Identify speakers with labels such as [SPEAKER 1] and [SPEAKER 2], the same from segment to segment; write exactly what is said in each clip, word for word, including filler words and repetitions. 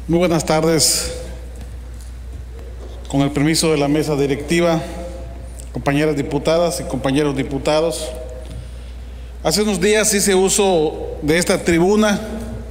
[SPEAKER 1] Muy buenas tardes. Con el permiso de la mesa directiva, compañeras diputadas y compañeros diputados, hace unos días hice uso de esta tribuna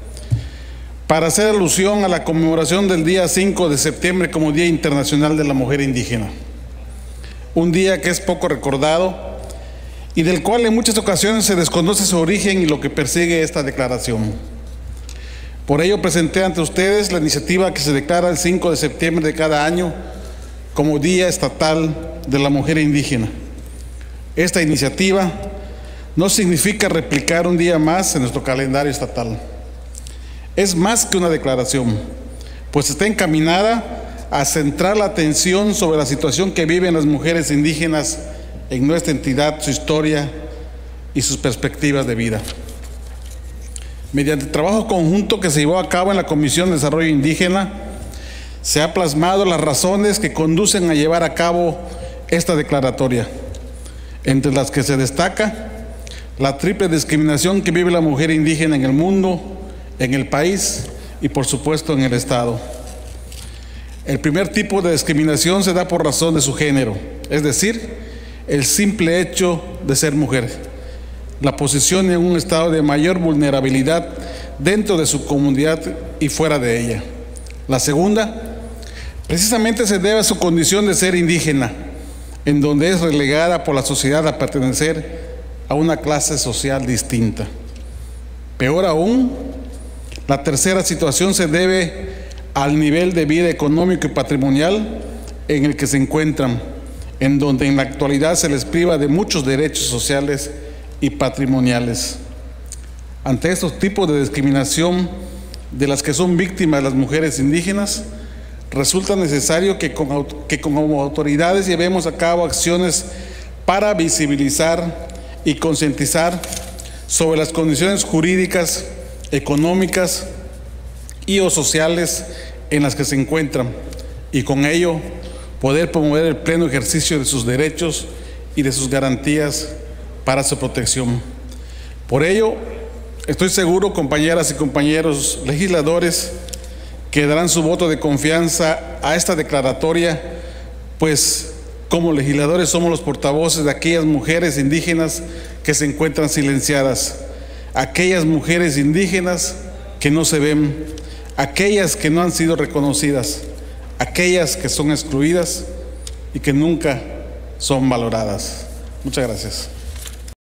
[SPEAKER 1] para hacer alusión a la conmemoración del día cinco de septiembre como Día Internacional de la Mujer Indígena. Un día que es poco recordado y del cual en muchas ocasiones se desconoce su origen y lo que persigue esta declaración. Por ello presenté ante ustedes la iniciativa que se declara el cinco de septiembre de cada año como Día Estatal de la Mujer Indígena. Esta iniciativa no significa replicar un día más en nuestro calendario estatal. Es más que una declaración, pues está encaminada a centrar la atención sobre la situación que viven las mujeres indígenas en nuestra entidad, su historia y sus perspectivas de vida. Mediante el trabajo conjunto que se llevó a cabo en la Comisión de Desarrollo Indígena, se ha plasmado las razones que conducen a llevar a cabo esta declaratoria, entre las que se destaca la triple discriminación que vive la mujer indígena en el mundo, en el país y por supuesto en el Estado. El primer tipo de discriminación se da por razón de su género, es decir, el simple hecho de ser mujer, la posición en un estado de mayor vulnerabilidad dentro de su comunidad y fuera de ella. La segunda, precisamente se debe a su condición de ser indígena, en donde es relegada por la sociedad a pertenecer a una clase social distinta. Peor aún, la tercera situación se debe al nivel de vida económico y patrimonial en el que se encuentran, en donde en la actualidad se les priva de muchos derechos sociales y patrimoniales. Ante estos tipos de discriminación de las que son víctimas las mujeres indígenas, resulta necesario que, con, que como autoridades llevemos a cabo acciones para visibilizar y concientizar sobre las condiciones jurídicas, económicas y o sociales en las que se encuentran, y con ello poder promover el pleno ejercicio de sus derechos y de sus garantías para su protección. Por ello, estoy seguro, compañeras y compañeros legisladores, que darán su voto de confianza a esta declaratoria, pues como legisladores somos los portavoces de aquellas mujeres indígenas que se encuentran silenciadas, aquellas mujeres indígenas que no se ven, aquellas que no han sido reconocidas, aquellas que son excluidas y que nunca son valoradas. Muchas gracias.